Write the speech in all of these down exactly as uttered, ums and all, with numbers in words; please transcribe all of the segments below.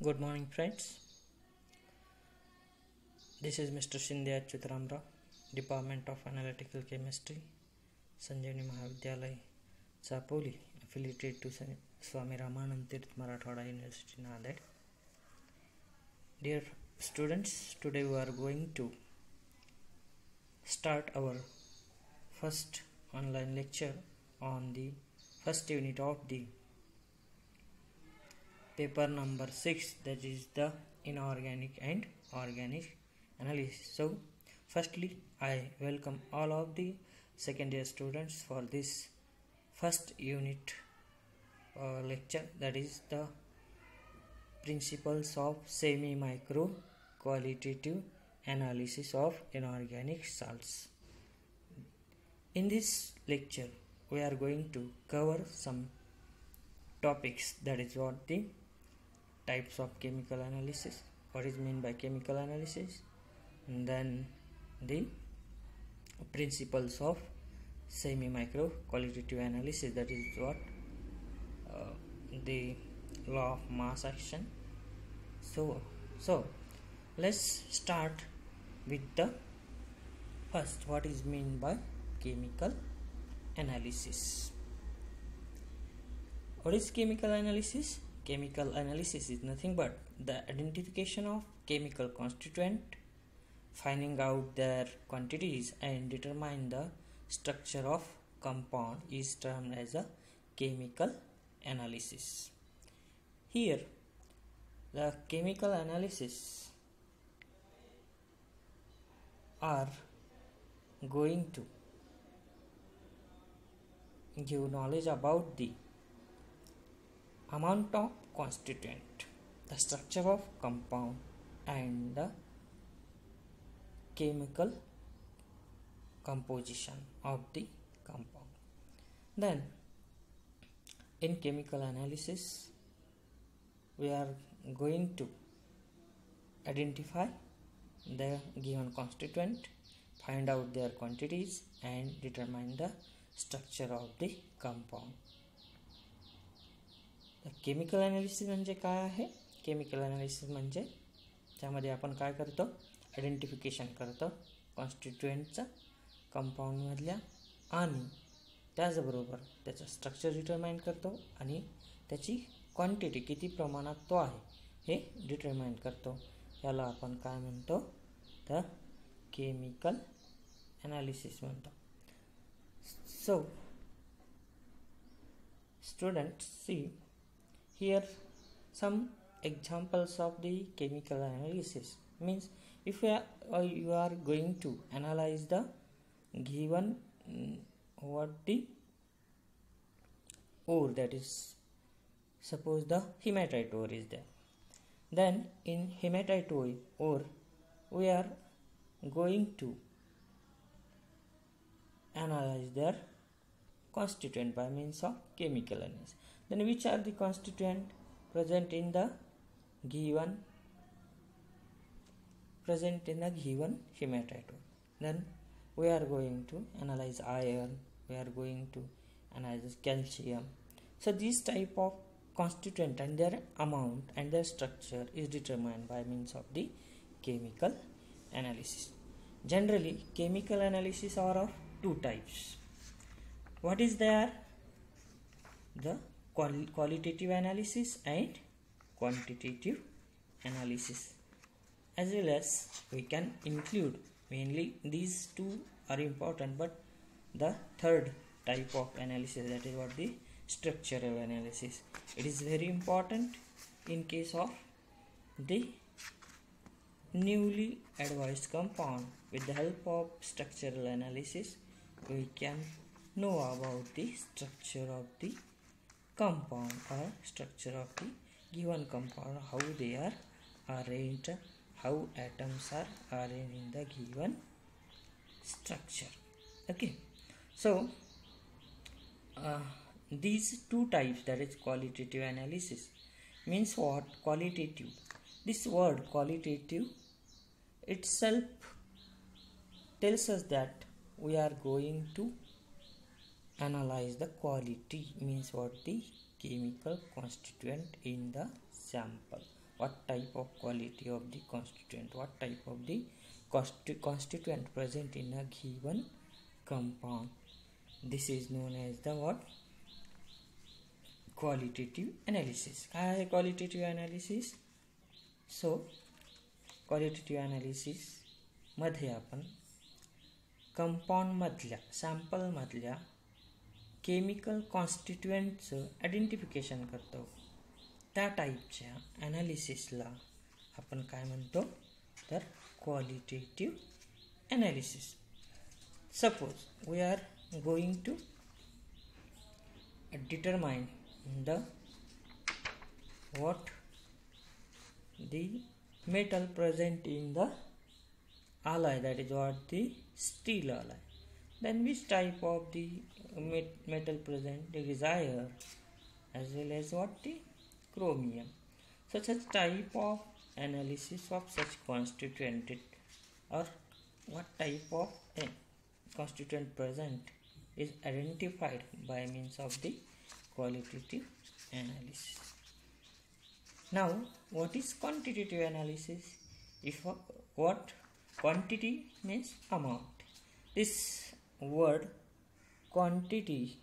Good morning, friends. This is Mister Shinde Achyutaram Rao, Department of Analytical Chemistry, Sanjeevani Mahavidyalay, Chapoli, affiliated to Swami Ramanand Tirth Marathwada University, Nanded. Dear students, today we are going to start our first online lecture on the first unit of the paper number six, that is the inorganic and organic analysis. So firstly, I welcome all of the second year students for this first unit uh, lecture, that is the principles of semi micro qualitative analysis of inorganic salts. In this lecture we are going to cover some topics, that is what the types of chemical analysis, what is meant by chemical analysis, and then the principles of semi micro qualitative analysis, that is what uh, the law of mass action. So so let's start with the first, what is meant by chemical analysis. What is chemical analysis? Chemical analysis is nothing but the identification of chemical constituent, finding out their quantities and determine the structure of compound is termed as a chemical analysis. Here the chemical analysis are going to give knowledge about the amount of constituent, the structure of compound, and the chemical composition of the compound. Then in chemical analysis we are going to identify the given constituent, find out their quantities and determine the structure of the compound. Chemical analysis म्हणजे काय आहे? Chemical analysis म्हणजे त्यामध्ये आपण काय करतो, identification करतो कॉन्स्टिट्युएंटचा कंपाऊंडमधल्या, आणि त्याचबरोबर त्याचं स्ट्रक्चर डिटरमाइन करतो आणि त्याची क्वांटिटी किती प्रमाणात तो आहे हे डिटरमाइन करतो. याला आपण काय म्हणतो, तर केमिकल ॲनालिसिस म्हणतो. So students, see here some examples of the chemical analysis. Means if you are, uh, you are going to analyze the given um, what the ore, that is suppose the hematite ore is there, then in hematite ore we are going to analyze their constituent by means of chemical analysis. Then which are the constituent present in the given present in the given hematite ore? Then we are going to analyze iron, we are going to analyze calcium. So this type of constituent and their amount and their structure is determined by means of the chemical analysis. Generally chemical analysis are of two types. What is there? The qualitative analysis and quantitative analysis, as well as we can include, mainly these two are important, but the third type of analysis, that is what the structural analysis. It is very important in case of the newly advised compound. With the help of structural analysis we can know about the structure of the compound or structure of the given compound, how they are arranged, how atoms are arranged in the given structure. Okay, so uh, these two types, that is qualitative analysis, means what? Qualitative, this word qualitative itself tells us that we are going to analyze the quality, means what? The chemical constituent in the sample what type of quality of the constituent, what type of the consti- constituent present in a given compound. This is known as the what? Qualitative analysis. काय आहे qualitative analysis? So qualitative analysis मध्ये आपण compound मधल्या sample मधल्या chemical कॉन्स्टिट्युएंटचं identification करतो. त्या टाईपच्या ॲनालिसिसला आपण काय म्हणतो तर qualitative analysis. Suppose we are going to determine the what the metal present in the alloy, that is what the steel alloy. Then which type of the metal present? There is iron as well as what the chromium. Such a type of analysis of such constituent or what type of a constituent present is identified by means of the qualitative analysis. Now what is quantitative analysis? If uh, what quantity means amount. This word quantity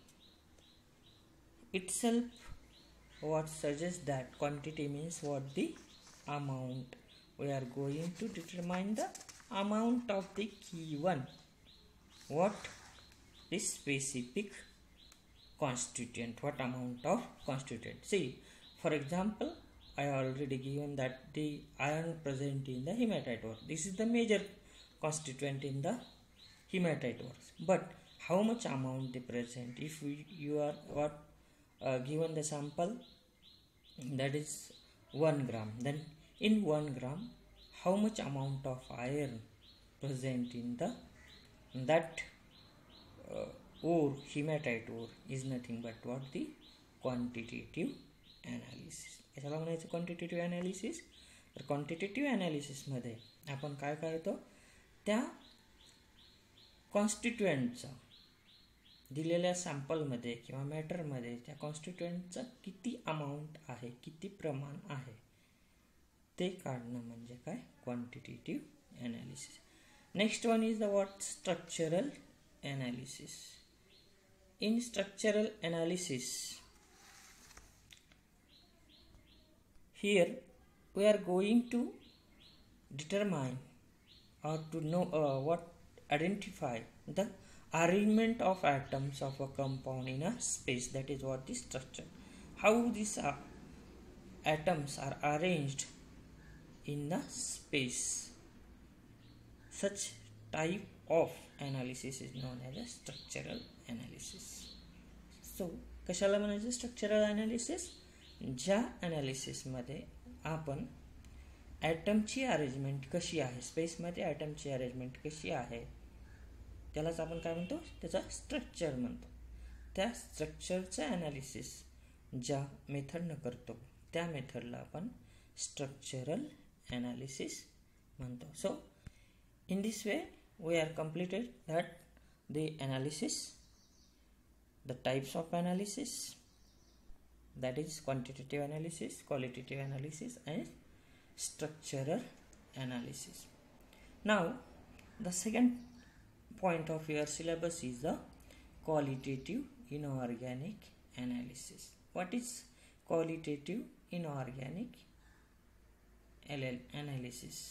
itself what suggests that quantity means what the amount. We are going to determine the amount of the given what this specific constituent, what amount of constituent. See, for example, I already given that the iron present in the hematite ore. This is the major constituent in the hematite ore. But how much amount they present? If we, you are what uh, given the sample that is one gram, then in one gram, how much amount of iron present in the that uh, ore, hematite ore is nothing but what the quantitative analysis. कशाला म्हणायचं quantitative analysis? तर quantitative ॲनालिसिसमध्ये आपण काय करतो त्या कॉन्स्टिट्युएंटचा दिलेल्या सॅम्पलमध्ये किंवा मॅटरमध्ये त्या कॉन्स्टिट्युएंटचा किती अमाऊंट आहे, किती प्रमाण आहे ते काढणं म्हणजे काय quantitative analysis. Next one is the what structural analysis. In structural analysis, here we are going to determine or to know uh, what identify the arrangement of atoms of a compound in a space, that is what the structure. How these uh, atoms are arranged in the space. Such type of analysis is known as a structural analysis. So कशाला म्हणायचं structural analysis? ज्या ॲनालिसिसमध्ये आपण ॲटमची arrangement कशी आहे, स्पेसमध्ये ॲटमची arrangement कशी आहे त्यालाच आपण काय म्हणतो, त्याचा स्ट्रक्चर म्हणतो. त्या स्ट्रक्चरचं ॲनालिसिस ज्या मेथडनं करतो त्या मेथडला आपण स्ट्रक्चरल ॲनालिसिस म्हणतो. सो in this way we are completed that the analysis, the types of analysis, that is quantitative analysis, qualitative analysis and structural analysis. Now the second point of your syllabus is the qualitative inorganic analysis. What is qualitative inorganic analysis?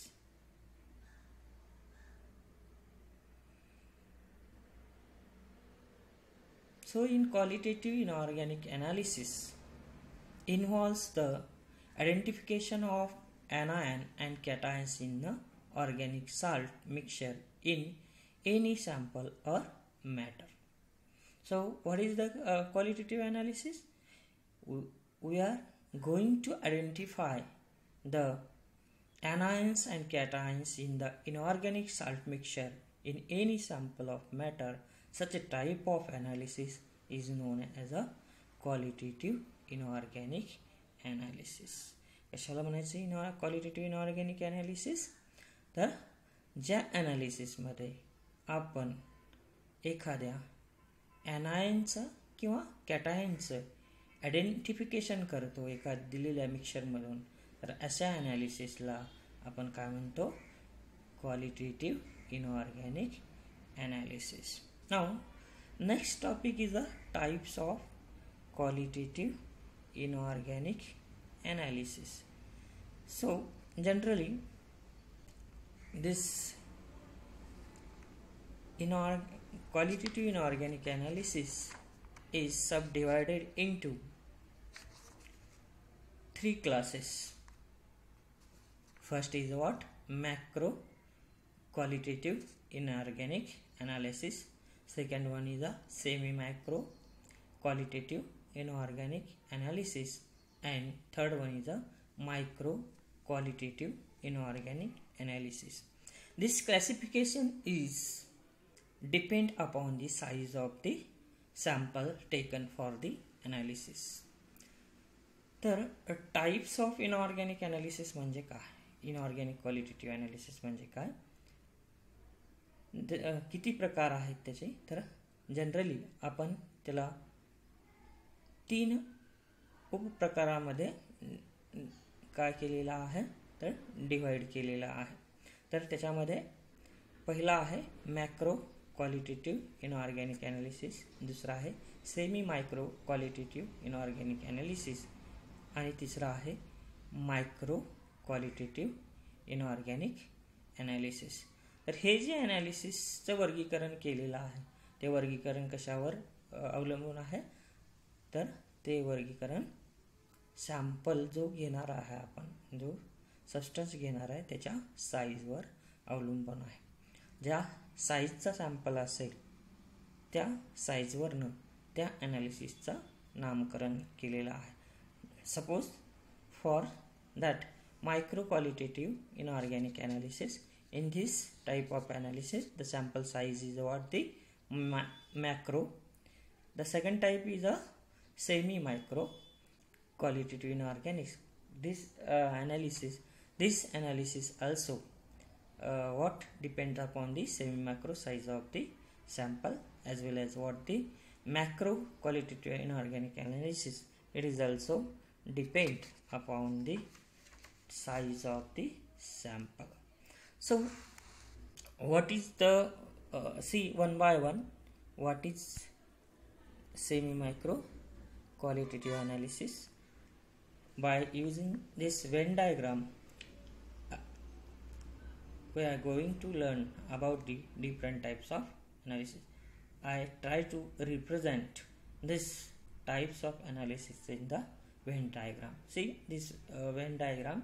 So in qualitative inorganic analysis involves the identification of anion and cations in the organic salt mixture in any sample or matter. So what is the uh, qualitative analysis? We, we are going to identify the anions and cations in the inorganic salt mixture in any sample of matter. Such a type of analysis is known as a qualitative inorganic analysis. कशाला म्हणायचं इन qualitative inorganic analysis? तर ज्या ॲनालिसिसमध्ये आपण एखाद्या ॲनायनचं किंवा कॅटायनचं identification करतो एका दिलेल्या मिक्सचरमधून, तर अशा ॲनालिसिसला आपण काय म्हणतो, क्वालिटेटिव्ह इनऑर्गॅनिक ॲनालिसिस. नाव next topic is the types of qualitative inorganic analysis. So generally this inor- qualitative inorganic analysis is subdivided into three classes. First is what? Macro qualitative inorganic analysis. Second one is a semi macro qualitative inorganic analysis, and third one is a micro qualitative inorganic analysis. This classification is depend upon the size of the sample taken for the analysis. तर types of inorganic analysis म्हणजे काय, inorganic qualitative analysis म्हणजे काय, किती प्रकार आहेत त्याचे, तर जनरली आपण त्याला तीन उपप्रकारामध्ये काय केलेला आहे, तर डिवाइड केलेला आहे. तर त्याच्यामध्ये पहिला आहे मॅक्रो क्वालिटेटिव्ह इनऑर्गॅनिक ॲनालिसिस, दुसरा आहे semi micro qualitative inorganic analysis, आणि तिसरा आहे मायक्रो क्वालिटेटिव्ह इनऑर्गॅनिक ॲनालिसिस. तर हे जे ॲनालिसिसचं वर्गीकरण केलेलं आहे ते वर्गीकरण कशावर अवलंबून आहे, तर ते वर्गीकरण सॅम्पल जो घेणार आहे आपण, जो सबस्टन्स घेणार आहे त्याच्या साईजवर अवलंबून आहे. ज्या साईजचा सॅम्पल असेल त्या साईजवरनं त्या ॲनालिसिसचं नामकरण केलेलं आहे. Suppose for that micro qualitative inorganic analysis, in this type of analysis the sample size is what the ma- macro. The second type is a semi micro qualitative inorganic. This uh, analysis this analysis also uh, what depends upon the semi macro size of the sample, as well as what the macro qualitative inorganic analysis, it is also depend upon the size of the sample. So what is the uh, see one by one what is semi micro qualitative analysis. By using this Venn diagram uh, we are going to learn about the different types of analysis. I try to represent this types of analysis in the Venn diagram. See this uh, Venn diagram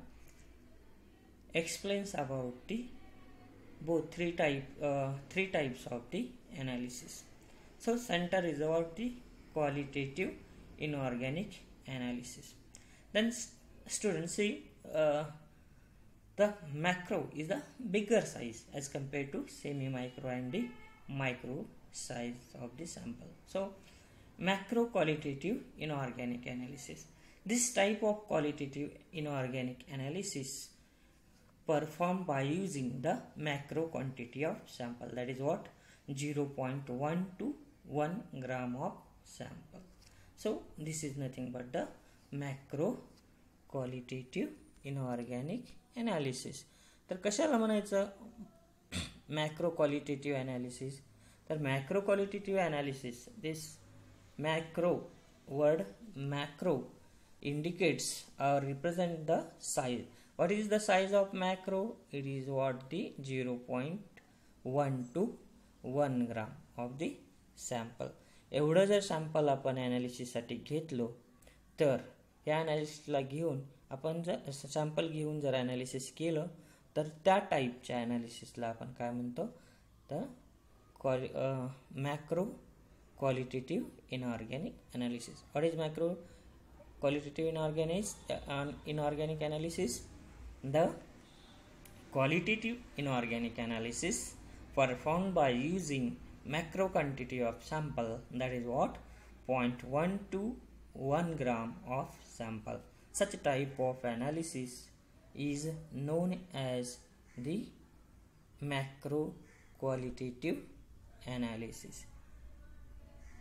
explains about the both three type uh, three types of the analysis. So center is about the qualitative inorganic analysis. Then students see uh, the macro is the bigger size as compared to semi micro and the micro size of the sample. So macro qualitative inorganic analysis, this type of qualitative inorganic analysis performed by using the macro quantity of sample, that is what zero point one to one gram of sample. So this is nothing but the macro qualitative inorganic analysis. तर कशाला म्हणायचं macro qualitative analysis, तर macro qualitative analysis, this macro word macro indicates or represent the size. What is the size of macro? It is what the zero point one to one gram of the sample. एवढं जर sample आपण ॲनालिसिससाठी घेतलो तर या ॲनालिसिसला घेऊन आपण जर sample घेऊन जर ॲनालिसिस केलं तर त्या टाईपच्या ॲनालिसिसला आपण काय म्हणतो, तर quali macro qualitative inorganic analysis. What is macro qualitative inorganic uh, inorganic analysis? The qualitative inorganic analysis performed by using macro quantity of sample, that is what zero point one to one gram of sample. Such type of analysis is known as the macro qualitative analysis.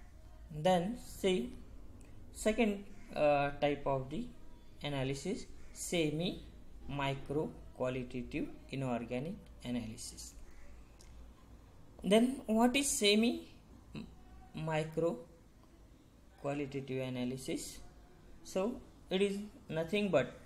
Then see second Uh, type of the analysis, semi micro qualitative inorganic analysis. Then what is semi micro qualitative analysis? So it is nothing but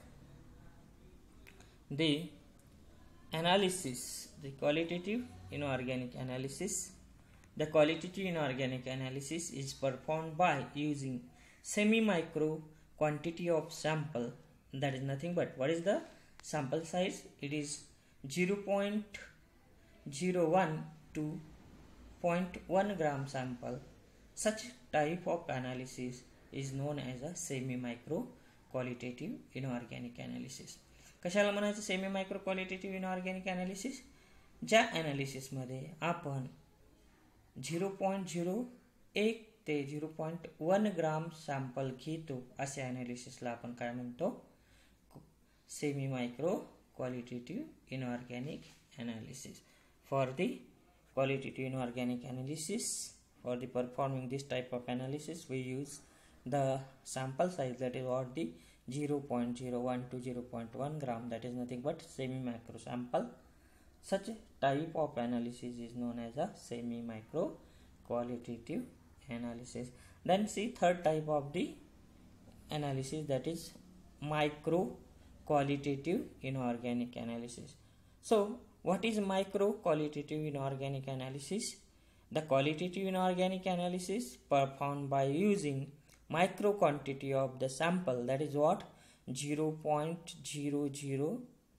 the analysis, the qualitative inorganic analysis. The qualitative inorganic analysis is performed by using semi-micro quantity of sample. That is nothing but, what is the sample size? It is zero point zero one to zero point one gram sample. Such type of analysis is known as a semi-micro qualitative inorganic analysis. कशाला म्हणायचं semi micro qualitative inorganic analysis? ज्या ॲनालिसिसमध्ये आपण zero point zero एक ते zero point one gram sample घेतो, असे ॲनालिसिसला आपण काय म्हणतो? Semi micro qualitative inorganic analysis. For the qualitative inorganic analysis, for the performing this type of analysis, we use the sample size, that is what the zero point zero one to zero point one gram, that is nothing but semi micro sample. Such type of analysis is known as a semi micro qualitative analysis. Then see third type of the analysis, that is micro qualitative inorganic analysis. So what is micro qualitative inorganic analysis? The qualitative inorganic analysis performed by using micro quantity of the sample, that is what, zero point zero zero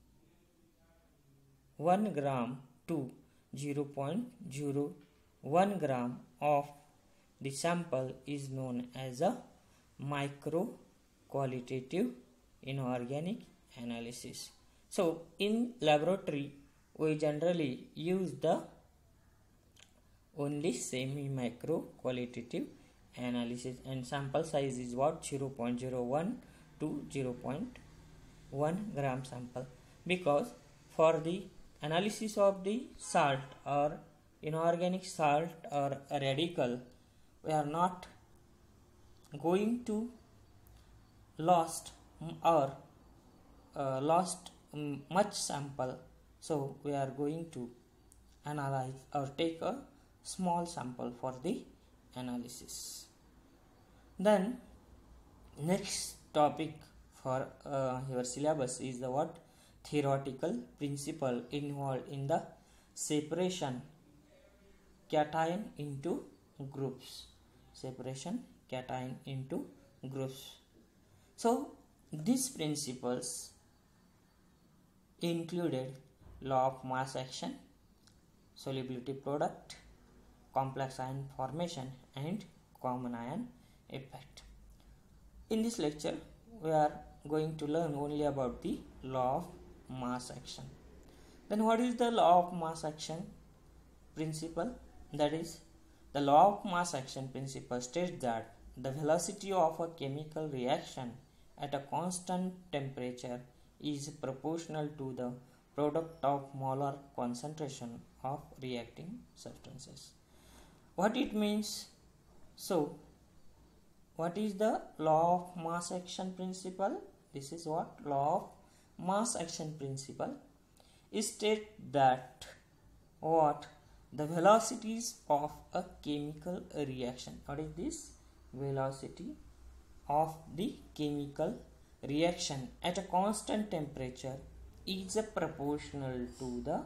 one gram to zero point zero one gram of the sample is known as a micro qualitative inorganic analysis. So in laboratory we generally use the only semi micro qualitative analysis, and sample size is what, zero point zero one to zero point one gram sample, because for the analysis of the salt or inorganic salt or a radical, we are not going to lost or uh, lost um, much sample, so we are going to analyze or take a small sample for the analysis. Then next topic for uh, your syllabus is the what, theoretical principle involved in the separation cation into groups. Separation cation into groups. So these principles included law of mass action, solubility product, complex ion formation, and common ion effect. In this lecture we are going to learn only about the law of mass action. Then what is the law of mass action principle? That is, the law of mass action principle states that the velocity of a chemical reaction at a constant temperature is proportional to the product of molar concentration of reacting substances. What it means? So what is the law of mass action principle? This is what, law of mass action principle. It states that what, the velocities of a chemical reaction. What is this? Velocity of the chemical reaction at a constant temperature is proportional to the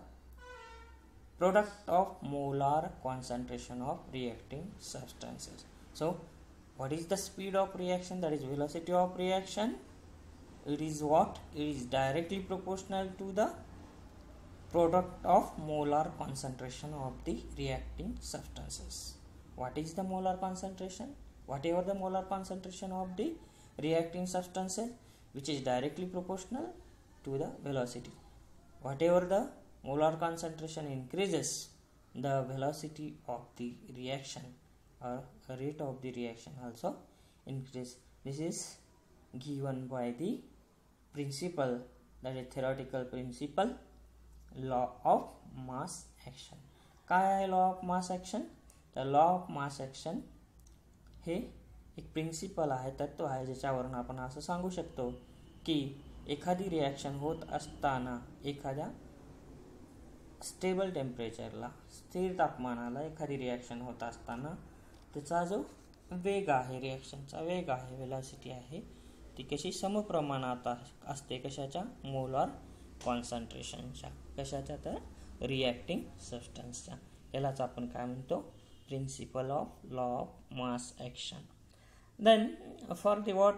product of molar concentration of reacting substances. So what is the speed of reaction? That is velocity of reaction. It is what? It is directly proportional to the product of molar concentration of the reacting substances. What is the molar concentration? Whatever the molar concentration of the reacting substances, which is directly proportional to the velocity. Whatever the molar concentration increases, the velocity of the reaction or rate of the reaction also increase. This is given by the principle, that is theoretical principle, law of mass action. काय आहे law of mass action? तर law of mass action हे एक principle आहे, तत्व आहे, ज्याच्यावरून आपण असं सांगू शकतो की एखादी रिॲक्शन होत असताना एखाद्या स्टेबल टेम्परेचरला, स्थिर तापमानाला एखादी रिॲक्शन होत असताना त्याचा जो वेग आहे, रिॲक्शनचा वेग आहे, वेलॉसिटी आहे, ती कशी समप्रमाणात असते, कशाच्या? मोलार कॉन्सन्ट्रेशनच्या. कशाच्या? तर रिॲक्टिंग सबस्टन्सच्या. यालाच आपण काय म्हणतो? Principle of law of mass action. Then for the what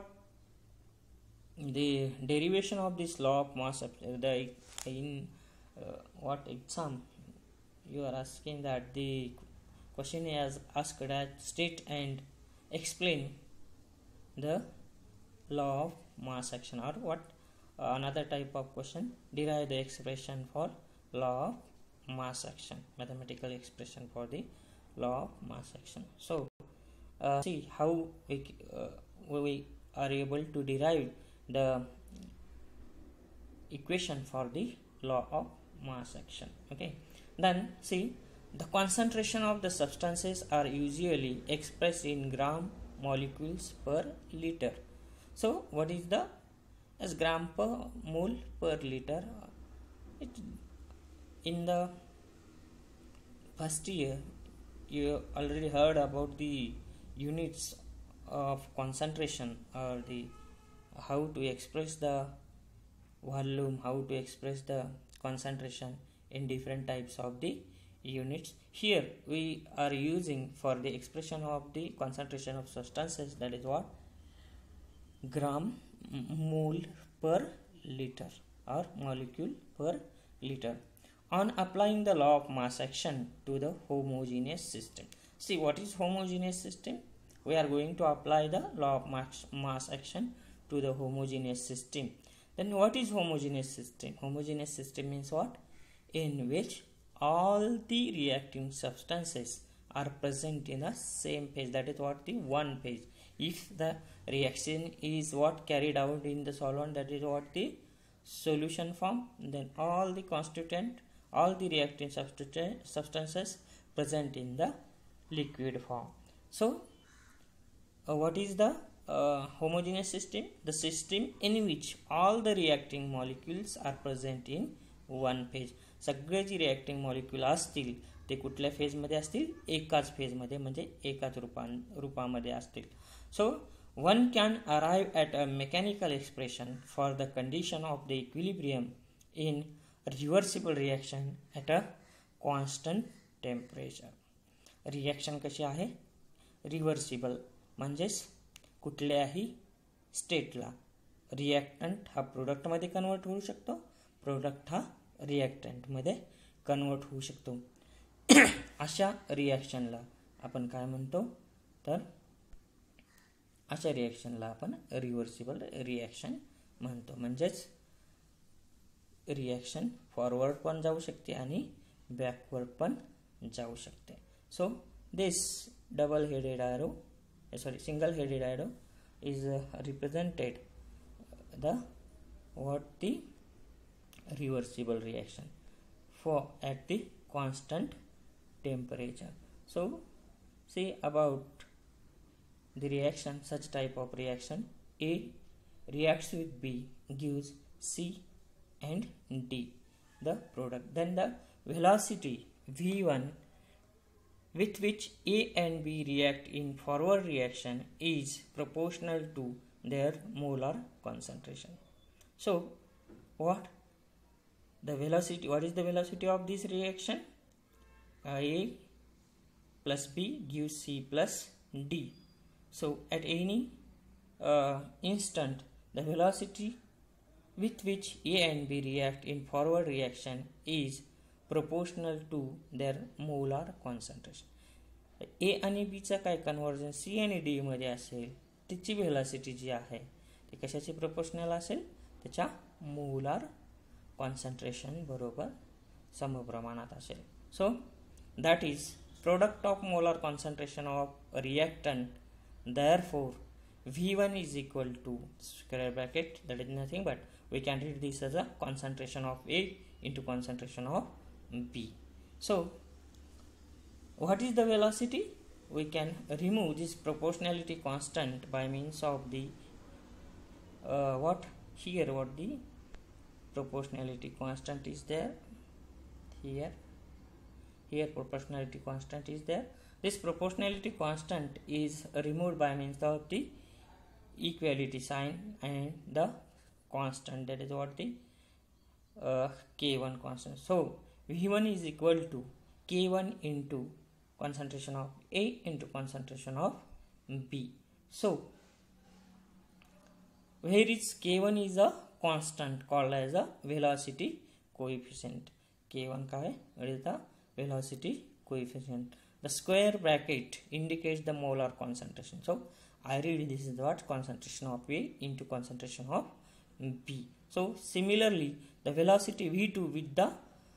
the derivation of this law of mass, the in uh, what exam you are asking that the question is asked that state and explain the law of mass action, or what uh, another type of question, derive the expression for law of mass action, mathematical expression for the law of mass action. So uh, see how we, uh, we are able to derive the equation for the law of mass action. Okay, then see, the concentration of the substances are usually expressed in gram molecules per liter. So what is the as gram per mole per liter? It, in the first year you already heard about the units of concentration, or the how to express the volume, how to express the concentration in different types of the units. Here we are using for the expression of the concentration of substances, that is what? Gram mole per liter or molecule per liter. On applying the law of mass action to the homogeneous system. See, what is homogeneous system? We are going to apply the law of mass, mass action to the homogeneous system. Then what is homogeneous system? Homogeneous system means what? In which all the reacting substances are present in the same phase, that is what? The one phase. If the reaction is what carried out in the solvent, that is what? The solution form. Then all the constituent, all the reacting substances present in the liquid form. So uh, what is the Uh, homogeneous system? The system in which all the reacting molecules are present in one phase. सगळे जी reacting molecule असतील ते कुठल्या फेजमध्ये असतील? एकाच फेजमध्ये, म्हणजे एकाच रूपा रूपामध्ये असतील. So one can arrive at a mechanical expression for the condition of the equilibrium in reversible reaction at a constant temperature. Reaction कशी आहे? रिव्हर्सिबल, म्हणजेच कुठल्याही स्टेटला रिॲक्टंट हा प्रोडक्टमध्ये कन्वर्ट होऊ शकतो, प्रोडक्ट हा रिॲक्टंटमध्ये कन्वर्ट होऊ शकतो. अशा रिॲक्शनला आपण काय म्हणतो? तर अशा रिॲक्शनला आपण रिव्हर्सिबल रिॲक्शन म्हणतो. म्हणजेच रिॲक्शन फॉरवर्ड पण जाऊ शकते आणि बॅकवर्ड पण जाऊ शकते. So this double headed arrow sorry single headed arrow is uh, represented the what the reversible reaction for at the constant temperature. So see about the reaction, such type of reaction. A reacts with B, gives C and D the product. Then the velocity v one with which A and B react in forward reaction is proportional to their molar concentration. So what? The velocity, what is the velocity of this reaction? Uh, A plus B gives C plus D. So at any uh, instant, the velocity with which A and B react in forward reaction is proportional to their molar concentration. A आणि B चा काय conversion C आणि D मध्ये असेल, त्याची velocity जी आहे ती कशाची प्रोपोर्शनल असेल? त्याच्या मोलार कॉन्सन्ट्रेशन बरोबर समप्रमाणात असेल. So that is product of molar concentration of reactant. Therefore V one is equal to square bracket, that is nothing but we can read this as a concentration of A into concentration of B. So what is the velocity? We can remove this proportionality constant by means of the uh, what here what the proportionality constant is there, here here proportionality constant is there. This proportionality constant is removed by means of the equality sign and the constant, that is what the uh, K one constant. So V one is equal to K one into concentration of A into concentration of B. So where is K one is a constant called as a velocity coefficient. K one का है, it is the velocity coefficient. The square bracket indicates the molar concentration. So I read this is what concentration of A into concentration of B. So similarly the velocity V two with the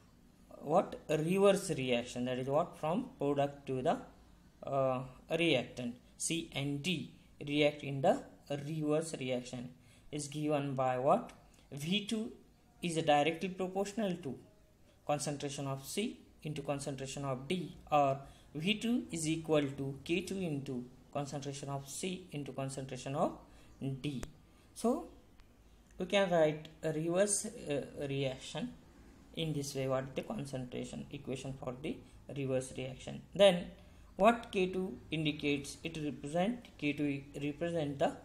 what reverse reaction, that is what from product to the uh, reactant C and D react in the reverse reaction is given by what? V two is directly proportional to concentration of C into concentration of D, or V two is equal to K two into concentration of C into concentration of D. So we can write a reverse uh, reaction in this way. What is the concentration equation for the reverse reaction? Then what K two indicates? It represent K two represent the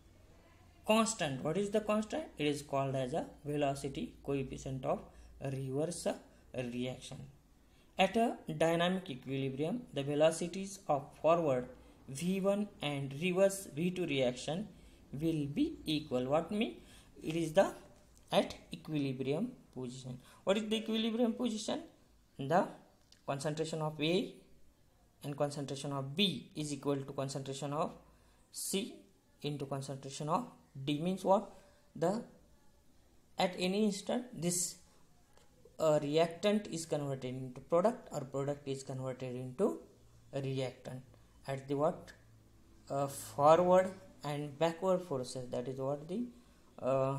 constant. What is the constant? It is called as a velocity coefficient of reverse reaction. At a dynamic equilibrium, the velocities of forward V one and reverse V two reaction will be equal. What mean? It is the at equilibrium position. What is the equilibrium position? The concentration of A and concentration of B is equal to concentration of C into concentration of D. Means what? The at any instant this uh, reactant is converted into product, or product is converted into a reactant at the what uh, forward and backward forces, that is what the uh,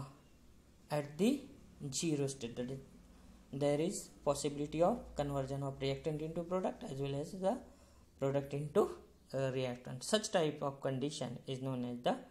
at the zero state, that is there is possibility of conversion of reactant into product as well as the product into uh, reactant. Such type of condition is known as the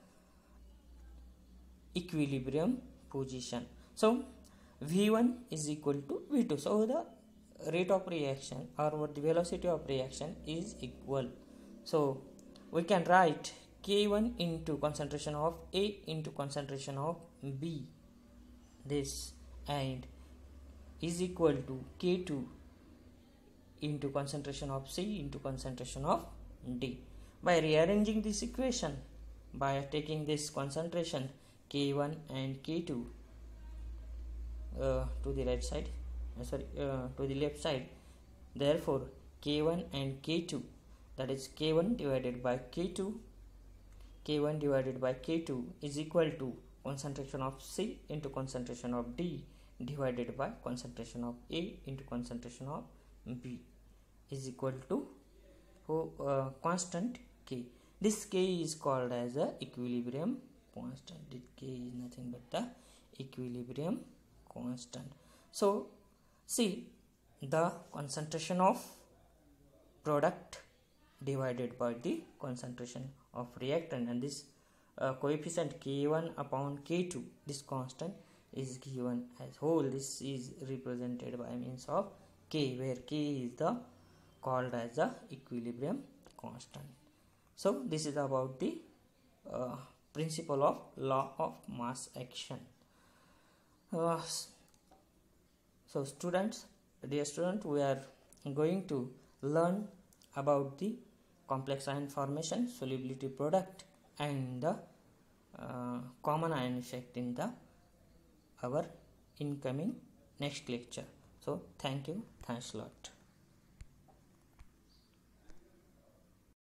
equilibrium position. So V one is equal to V two. So the rate of reaction or the velocity of reaction is equal. So we can write K one into concentration of A into concentration of B, this, and is equal to K two into concentration of C into concentration of D. By rearranging this equation, by taking this concentration K one and K two uh, to the right side, uh, sorry uh, to the left side, therefore K one and K two, that is K one divided by K two, K one divided by K two is equal to concentration of C into concentration of D divided by concentration of A into concentration of B is equal to uh, constant K. This K is called as a equilibrium constant. This K is nothing but the equilibrium constant. So see, the concentration of product divided by the concentration of reactant, and this uh, coefficient K one upon K two, this constant is given as whole. This is represented by means of K, where K is the called as the equilibrium constant. So this is about the uh, principle of law of mass action. Uh, so students, dear student, we are going to learn about the complex ion formation, solubility product, and the uh, common ion effect in the our incoming next lecture. So thank you, thanks a lot.